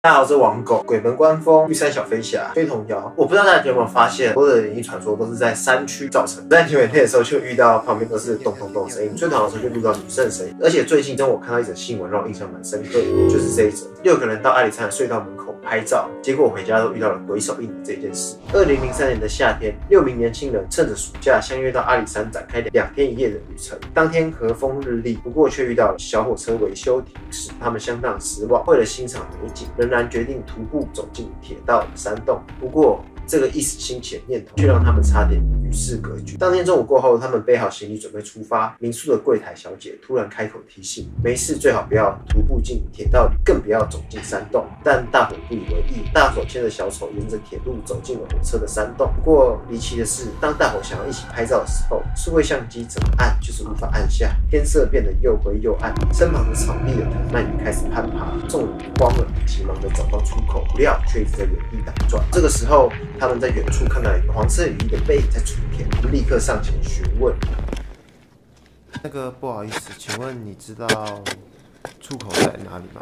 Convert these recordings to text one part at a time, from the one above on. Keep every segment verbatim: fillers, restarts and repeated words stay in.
大家好，我是王狗，鬼门关风、玉山小飞侠、飞童谣。我不知道大家有没有发现，所有的灵异传说都是在山区造成。在牛眼天的时候，就遇到旁边都是咚咚咚的声音；睡堂的时候就遇到女生的声音。而且最近真我看到一则新闻，让我印象蛮深刻的，就是这一则：六个人到阿里山的隧道门口拍照，结果回家都遇到了鬼手印的这件事。二零零三年的夏天，六名年轻人趁着暑假相约到阿里山展开两天一夜的旅程。当天和风日丽，不过却遇到了小火车维修停驶，他们相当失望。为了欣赏美景，仍然决定徒步走进铁道的山洞。不过，这个一时兴起的念头，却让他们差点与世隔绝。当天中午过后，他们背好行李准备出发，民宿的柜台小姐突然开口提醒：没事最好不要徒步进铁道里，更不要走进山洞。但大伙不以为意，大伙牵着小丑沿着铁路走进了火车的山洞。不过离奇的是，当大伙想要一起拍照的时候，数位相机怎么按就是无法按下，天色变得又灰又暗，身旁的草地的藤蔓也开始攀爬，众人慌了，急忙的找到出口，不料却一直在原地打转。这个时候，他们在远处看到一个黄色雨衣的背影在出田，立刻上前询问：“那个不好意思，请问你知道出口在哪里吗？”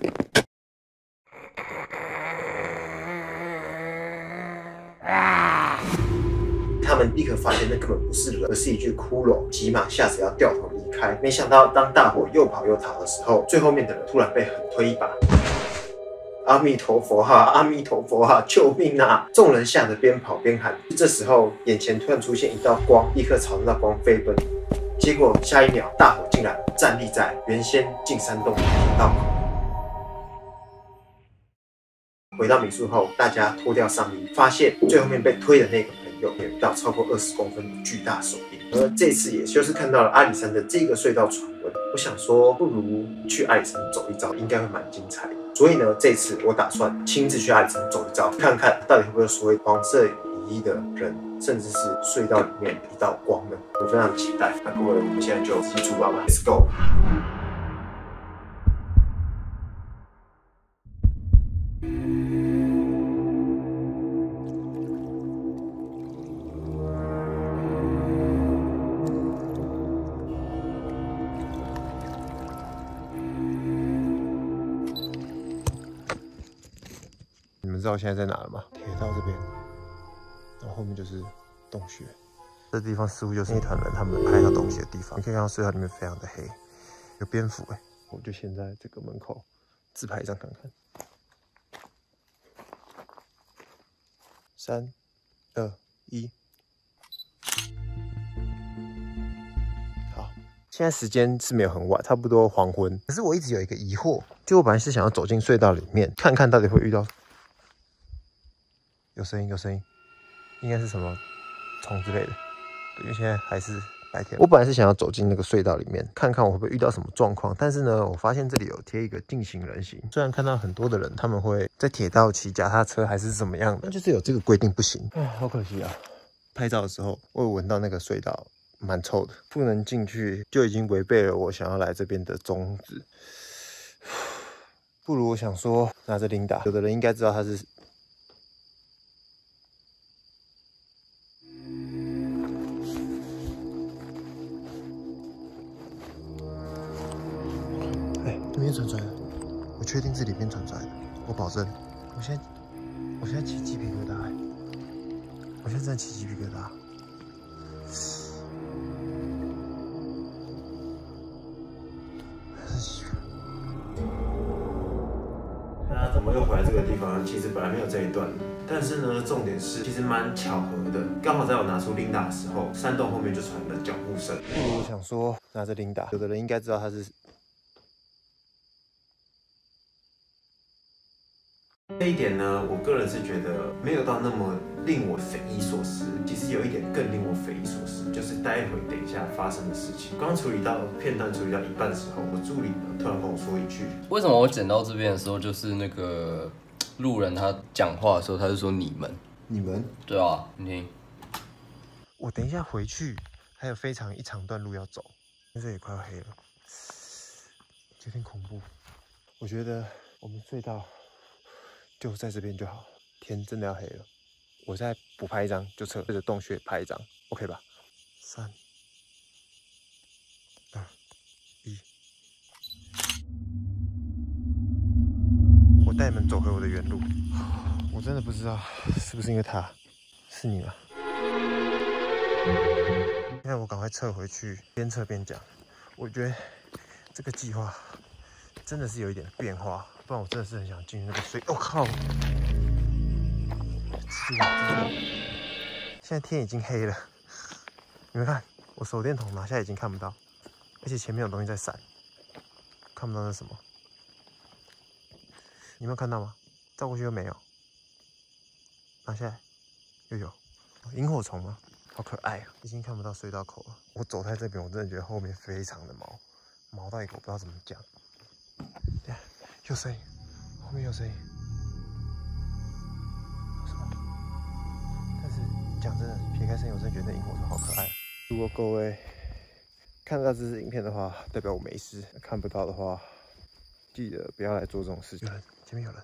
他们立刻发现那根本不是人，而是一具骷髅，急忙吓得要掉头离开。没想到，当大伙又跑又逃的时候，最后面的人突然被狠推一把。阿弥陀佛哈、啊，阿弥陀佛哈、啊，救命啊！众人吓得边跑边喊。这时候，眼前突然出现一道光，立刻朝那道光飞奔。结果下一秒，大伙竟然站立在原先进山洞的铁道口。回到民宿后，大家脱掉上衣，发现最后面被推的那个朋友有一道超过二十公分的巨大手印。而这次也就是看到了阿里山的这个隧道传闻，我想说，不如去阿里山走一遭，应该会蛮精彩的。所以呢，这次我打算亲自去阿里山走一遭，看看到底会不会有所谓黄色雨衣的人，甚至是隧道里面一道光呢？我非常期待。那各位，我们现在就直接出发吧 ，Let's go！你们知道我现在在哪了吗？铁道这边，然后后面就是洞穴。这地方似乎就是那团人他们拍到东西的地方。你可以看到隧道里面非常的黑，有蝙蝠哎、欸！我就先在这个门口自拍一张看看。三、二、一，好。现在时间是没有很晚，差不多黄昏。可是我一直有一个疑惑，就我本来是想要走进隧道里面，看看到底会遇到。有声音，有声音，应该是什么虫之类的。因为现在还是白天。我本来是想要走进那个隧道里面，看看我会不会遇到什么状况。但是呢，我发现这里有贴一个禁行人行。虽然看到很多的人，他们会在铁道骑脚踏车还是怎么样的，但就是有这个规定不行。哎，好可惜啊！拍照的时候，我有闻到那个隧道蛮臭的，不能进去就已经违背了我想要来这边的宗旨。不如我想说，拿着琳达，有的人应该知道他是。里面传出来的，我确定是里面传出来的，我保证。我现在，我现在起鸡皮疙瘩、欸，我现在真的起鸡皮疙瘩。大家怎么又回来这个地方？其实本来没有这一段，但是呢，重点是其实蛮巧合的，刚好在我拿出琳达的时候，山洞后面就传来了脚步声。我想说，拿着琳达，有的人应该知道他是。这一点呢，我个人是觉得没有到那么令我匪夷所思。其实有一点更令我匪夷所思，就是待会等一下发生的事情。刚处理到片段处理到一半的时候，我助理呢突然跟我说一句：“ 为什么我剪到这边的时候，就是那个路人他讲话的时候，他就说你们， 你们对啊，你听， 我等一下回去还有非常一长段路要走，天色也快要黑了，有点恐怖。我觉得我们隧道。”就在这边就好，天真的要黑了，我再补拍一张就撤，对着洞穴拍一张 ，OK 吧？三、二、一，我带你们走回我的原路。我真的不知道是不是因为他，是你吗？现在我赶快撤回去，边撤边讲。我觉得这个计划真的是有一点变化，不然我真的是很想进去那个水。我、哦、靠！是啊，现在天已经黑了，你们看，我手电筒拿下已经看不到，而且前面有东西在闪，看不到那是什么。你们有看到吗？照过去又没有，拿下来又有，萤火虫吗？好可爱啊！已经看不到隧道口了。我走在这边，我真的觉得后面非常的毛，毛到一个我不知道怎么讲。对，有声音，后面有声音。什么？但是讲真的，撇开声音，我真的觉得那萤火虫好可爱。如果各位看到这支影片的话，代表我没事；看不到的话，记得不要来做这种事情。有人，前面有人。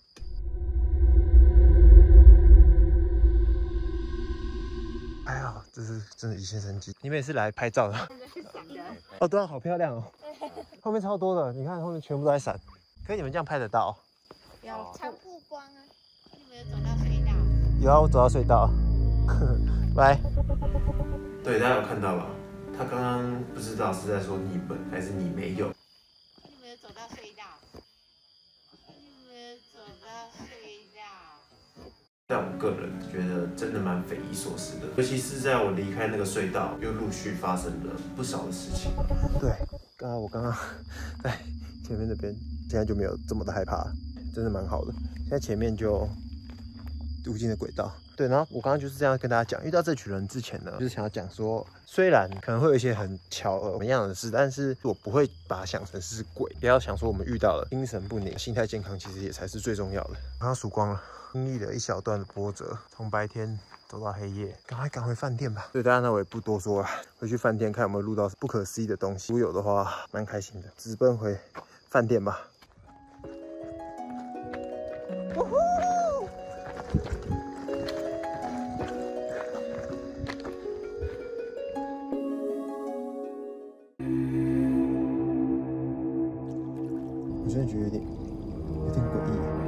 还好，这是真的一线生机。你们也是来拍照的？哦，对啊，好漂亮哦。后面超多的，你看后面全部都在闪。可是你们这样拍得到？ 有长曝光啊！你有没有走到隧道？ 有啊，我走到隧道。拜。对，大家有看到吧？他刚刚不知道是在说你们还是你没有。 你有没有走到隧道？你有没有走到隧道？ 但我个人觉得真的蛮匪夷所思的，尤其是在我离开那个隧道，又陆续发生了不少的事情。对，刚刚我刚刚在前面那边，现在就没有这么的害怕了，真的蛮好的。现在前面就无尽的轨道。对，然后我刚刚就是这样跟大家讲，遇到这群人之前呢，就是想要讲说，虽然可能会有一些很巧合什么样的事，但是我不会把它想成是鬼，不要想说我们遇到了精神不宁、心态健康，其实也才是最重要的。刚刚曙光了。经历了一小段的波折，从白天走到黑夜，赶快赶回饭店吧。对大家那我也不多说了，回去饭店看有没有录到不可思议的东西。如果有的话，蛮开心的。直奔回饭店吧。呜呼！我真的觉得有点有点诡异。